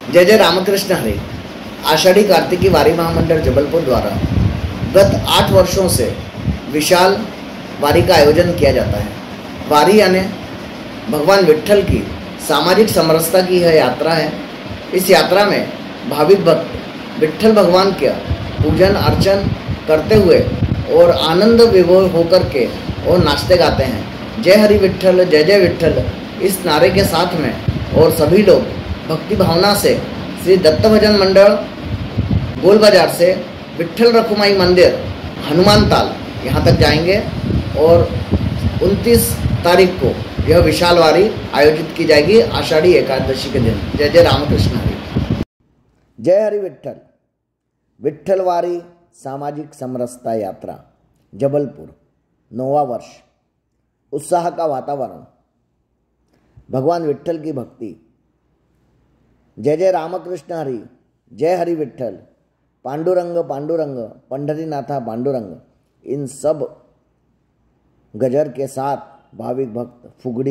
जय जय रामकृष्ण हरे। आषाढ़ी कार्तिकी वारी महामंडल जबलपुर द्वारा गत 8 वर्षों से विशाल वारी का आयोजन किया जाता है। वारी यानी भगवान विट्ठल की सामाजिक समरसता की यह यात्रा है। इस यात्रा में भाविक भक्त विट्ठल भगवान का पूजन अर्चन करते हुए और आनंद विभोर होकर के और नाचते गाते हैं। जय हरि विट्ठल जय जय विट्ठल इस नारे के साथ में और सभी लोग भक्ति भावना से श्री दत्त भजन मंडल गोल बाजार से विट्ठल रखुमाई मंदिर हनुमान ताल यहाँ तक जाएंगे और 29 तारीख को यह विशाल वारी आयोजित की जाएगी आषाढ़ी एकादशी के दिन। जय जय रामकृष्ण हरि। जय हरि विट्ठल। विट्ठल वारी सामाजिक समरसता यात्रा जबलपुर 9वां वर्ष। उत्साह का वातावरण, भगवान विट्ठल की भक्ति। जय जय रामकृष्ण हरि, जय हरि विट्ठल, पांडुरंग पांडुरंग, पंढरीनाथा पांडुरंग, इन सब गजर के साथ भाविक भक्त फुगड़ी,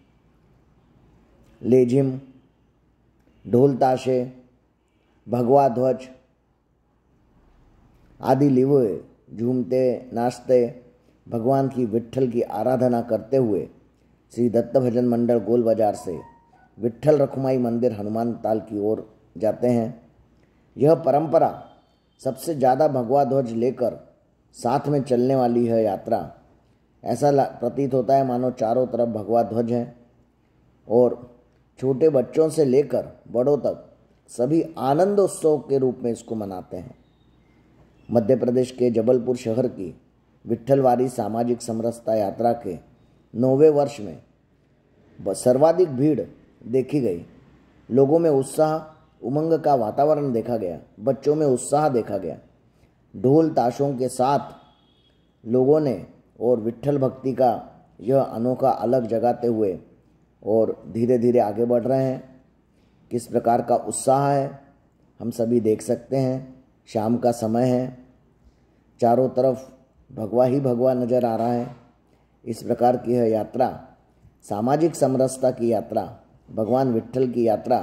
लेझिम, ढोल ताशे, भगवा ध्वज आदि लिए हुए झूमते नाचते भगवान की विट्ठल की आराधना करते हुए श्री दत्त भजन मंडल गोल बाजार से विट्ठल रखुमाई मंदिर हनुमान ताल की ओर जाते हैं। यह परंपरा सबसे ज़्यादा भगवा ध्वज लेकर साथ में चलने वाली है यात्रा। ऐसा प्रतीत होता है मानो चारों तरफ भगवा ध्वज हैं और छोटे बच्चों से लेकर बड़ों तक सभी आनंद उत्सव के रूप में इसको मनाते हैं। मध्य प्रदेश के जबलपुर शहर की विट्ठलवारी सामाजिक समरसता यात्रा के 9वें वर्ष में सर्वाधिक भीड़ देखी गई। लोगों में उत्साह उमंग का वातावरण देखा गया, बच्चों में उत्साह देखा गया। ढोल ताशों के साथ लोगों ने और विट्ठल भक्ति का यह अनोखा अलग जगाते हुए और धीरे धीरे आगे बढ़ रहे हैं। किस प्रकार का उत्साह है हम सभी देख सकते हैं। शाम का समय है, चारों तरफ भगवा ही भगवा नज़र आ रहा है। इस प्रकार की यह यात्रा सामाजिक समरसता की यात्रा, भगवान विट्ठल की यात्रा,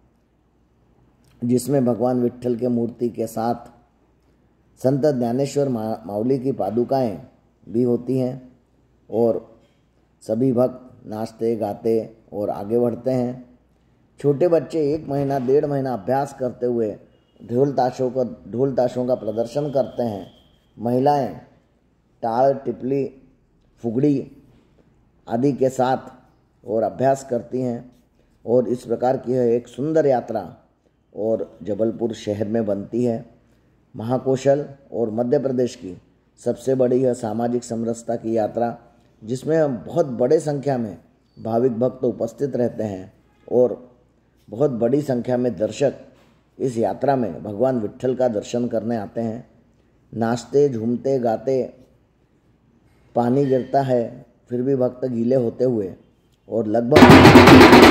जिसमें भगवान विट्ठल के मूर्ति के साथ संत ज्ञानेश्वर माउली की पादुकाएं भी होती हैं और सभी भक्त नाचते गाते और आगे बढ़ते हैं। छोटे बच्चे 1 महीना 1.5 महीना अभ्यास करते हुए ढोल ताशों का प्रदर्शन करते हैं। महिलाएं टाल टिपली फुगड़ी आदि के साथ और अभ्यास करती हैं और इस प्रकार की यह एक सुंदर यात्रा और जबलपुर शहर में बनती है। महाकौशल और मध्य प्रदेश की सबसे बड़ी यह सामाजिक समरसता की यात्रा, जिसमें बहुत बड़े संख्या में भाविक भक्त उपस्थित रहते हैं और बहुत बड़ी संख्या में दर्शक इस यात्रा में भगवान विट्ठल का दर्शन करने आते हैं। नाचते झूमते गाते, पानी गिरता है फिर भी भक्त गीले होते हुए और लगभग